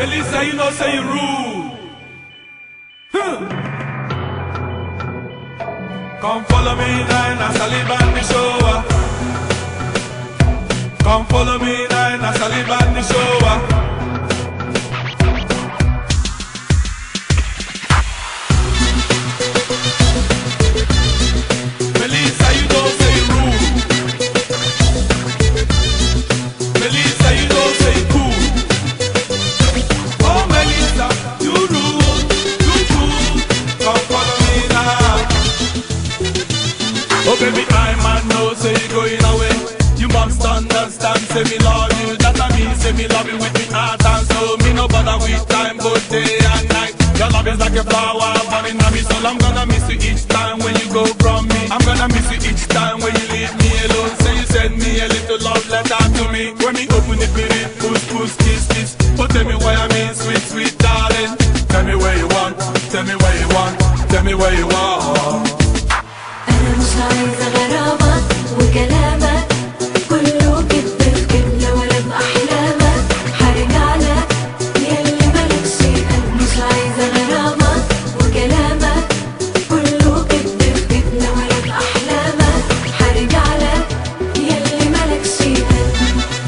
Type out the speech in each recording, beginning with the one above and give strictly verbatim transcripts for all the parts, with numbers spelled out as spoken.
Melissa, you know say you rude. Huh. Come follow me now in a Saliban the show. Come follow me now in a Saliban the show. Oh baby, I man know say you going away. You must understand, say me love you. That I mean, say me love you with me heart and soul. Me no bother with time, both day and night. Your love is like a flower burning on me soul. I'm gonna miss you each time when you go from me. I'm gonna miss you each time when you leave me alone. Say you send me a little love letter to me. When me open it, me read push, push, kiss, kiss. But tell me why I mean, sweet, sweet darling. Tell me where you want, tell me where you want, tell me where you want. مش عايزة غرامك وكلامك كله كدب في كدب ولا بأحلامك. حرجع لك ياللي مالكش قلب. مش عايزة غرامك وكلامك كله كدب في كدب ولا بأحلامك. حرجع لك ياللي مالكش قلب.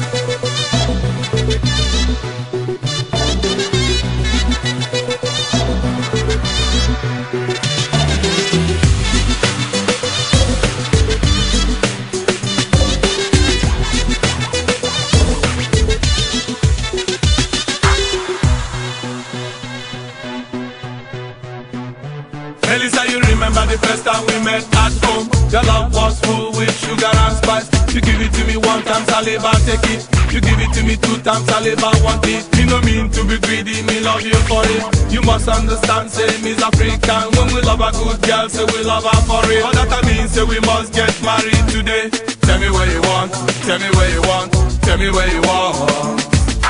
Melissa, you remember the first time we met at home? Your love was full with sugar and spice. You give it to me one time, saliva, take it. You give it to me two times, saliva, want it. Me no mean to be greedy, me love you for it. You must understand, say me's African. When we love a good girl, say we love her for it. All that I mean, say we must get married today. Tell me where you want, tell me where you want, tell me where you want.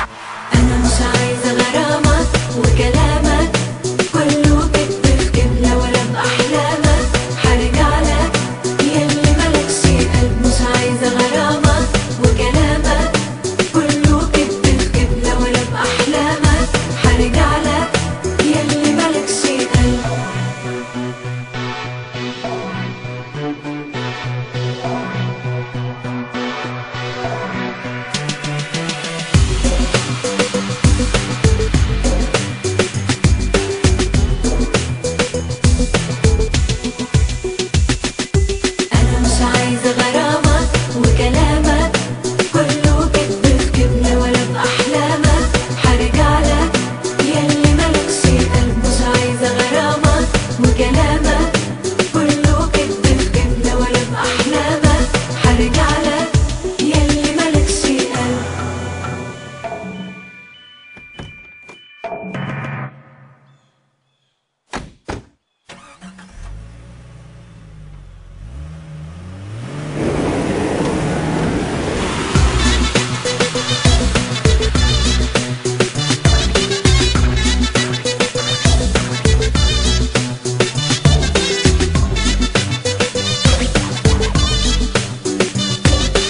أنا مش عايزة غرامك وكلامك كله كدب في كدب ولا بأحلامك. حرجع لك ياللي مالكش قلب. مش عايزة غرامك وكلامك كله كدب في كدب ولا بأحلامك. حرجع لك ياللي مالكش قلب.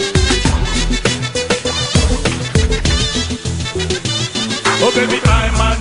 Oh baby, I man